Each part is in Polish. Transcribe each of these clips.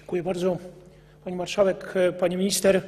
Dziękuję bardzo. Pani marszałek, pani minister,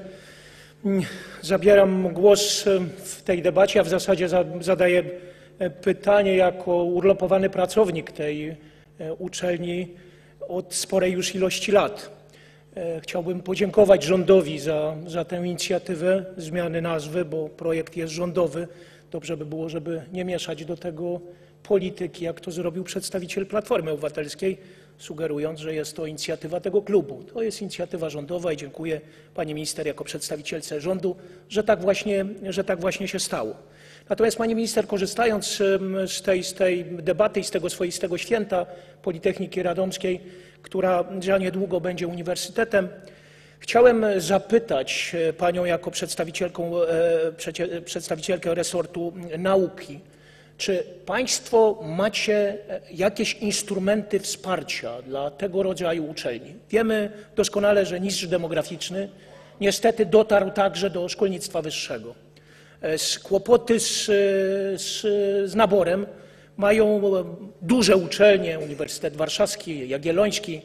zabieram głos w tej debacie, a w zasadzie zadaję pytanie jako urlopowany pracownik tej uczelni od sporej już ilości lat. Chciałbym podziękować rządowi za tę inicjatywę zmiany nazwy, bo projekt jest rządowy. Dobrze by było, żeby nie mieszać do tego polityki, jak to zrobił przedstawiciel Platformy Obywatelskiej, sugerując, że jest to inicjatywa tego klubu. To jest inicjatywa rządowa i dziękuję pani minister jako przedstawicielce rządu, że tak właśnie się stało. Natomiast pani minister, korzystając z tej debaty i z tego swoistego święta Politechniki Radomskiej, która za niedługo będzie uniwersytetem, chciałem zapytać panią jako przedstawicielkę resortu nauki, czy państwo macie jakieś instrumenty wsparcia dla tego rodzaju uczelni? Wiemy doskonale, że niż demograficzny niestety dotarł także do szkolnictwa wyższego. Kłopoty z naborem mają duże uczelnie, Uniwersytet Warszawski, Jagielloński,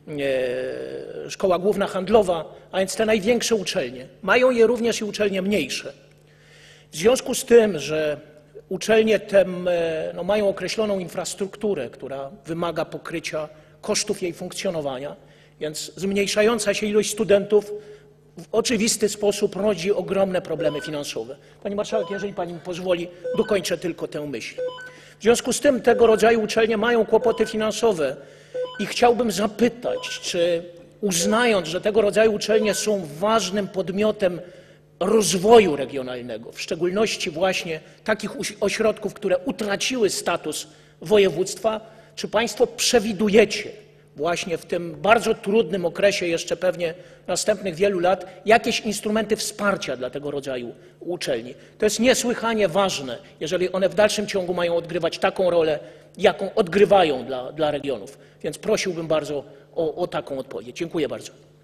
Szkoła Główna Handlowa, a więc te największe uczelnie. Mają je również i uczelnie mniejsze. W związku z tym, że uczelnie te mają określoną infrastrukturę, która wymaga pokrycia kosztów jej funkcjonowania, więc zmniejszająca się ilość studentów w oczywisty sposób rodzi ogromne problemy finansowe. Pani marszałek, jeżeli pani mi pozwoli, dokończę tylko tę myśl. W związku z tym tego rodzaju uczelnie mają kłopoty finansowe i chciałbym zapytać, czy uznając, że tego rodzaju uczelnie są ważnym podmiotem rozwoju regionalnego, w szczególności właśnie takich ośrodków, które utraciły status województwa, czy państwo przewidujecie właśnie w tym bardzo trudnym okresie, jeszcze pewnie następnych wielu lat, jakieś instrumenty wsparcia dla tego rodzaju uczelni? To jest niesłychanie ważne, jeżeli one w dalszym ciągu mają odgrywać taką rolę, jaką odgrywają dla regionów. Więc prosiłbym bardzo o taką odpowiedź. Dziękuję bardzo.